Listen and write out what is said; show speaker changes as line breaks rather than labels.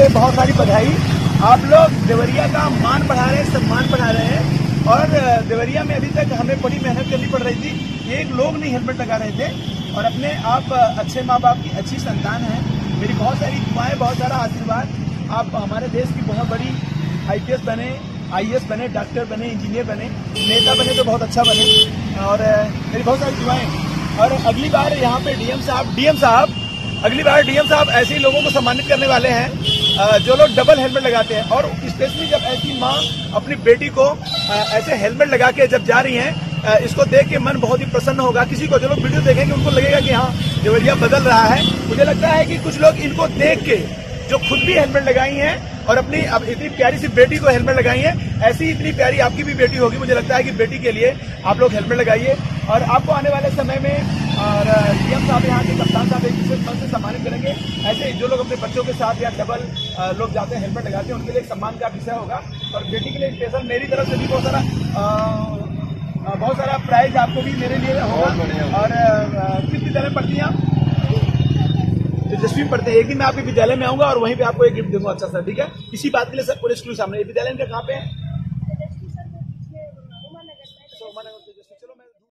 से बहुत सारी बधाई। आप लोग देवरिया का मान बढ़ा रहे हैं, सम्मान बढ़ा रहे हैं। और देवरिया में अभी तक हमें बड़ी मेहनत करनी पड़ रही थी, एक लोग नहीं हेलमेट लगा रहे थे। और अपने आप अच्छे माँ बाप की अच्छी संतान है। मेरी बहुत सारी दुआएं, बहुत सारा आशीर्वाद। आप हमारे देश की बहुत बड़ी IPS बने, IAS बने, डॉक्टर बने, इंजीनियर बने, नेता बने तो बहुत अच्छा बने। और मेरी बहुत सारी दुआएं। और अगली बार यहाँ पे DM साहब अगली बार DM साहब ऐसे ही लोगों को सम्मानित करने वाले हैं जो लोग डबल हेलमेट लगाते हैं। और स्पेशली जब ऐसी माँ अपनी बेटी को ऐसे हेलमेट लगा के जब जा रही हैं, इसको देख के मन बहुत ही प्रसन्न होगा। किसी को जो लोग वीडियो देखेंगे उनको लगेगा कि हाँ, देवरिया बदल रहा है। मुझे लगता है कि कुछ लोग इनको देख के जो खुद भी हेलमेट लगाई हैं और अपनी अब इतनी प्यारी सी बेटी को हेलमेट लगाई है, ऐसी इतनी प्यारी आपकी भी बेटी होगी। मुझे लगता है कि बेटी के लिए आप लोग हेलमेट लगाइए। और आपको आने वाले समय में और DM साहब यहाँ के कप्तान साहब एक विशेष मन से सम्मानित करेंगे। ऐसे जो लोग अपने बच्चों के साथ या डबल लोग जाते हैं हेलमेट लगाते हैं, उनके लिए एक सम्मान का विषय होगा। और बेटी के लिए स्पेशल मेरी तरफ से भी बहुत सारा प्राइज आपको भी मेरे लिए होगा। और किस विद्यालय में पढ़ती हैं आप? तेजस्वी में पढ़ते हैं। एक दिन मैं आपके विद्यालय में आऊंगा और वहीं पे आपको एक गिफ्ट दूंगा अच्छा सर, ठीक है? इसी बात के लिए सर पूरे स्कूल सामने। विद्यालय का कहाँ पे है?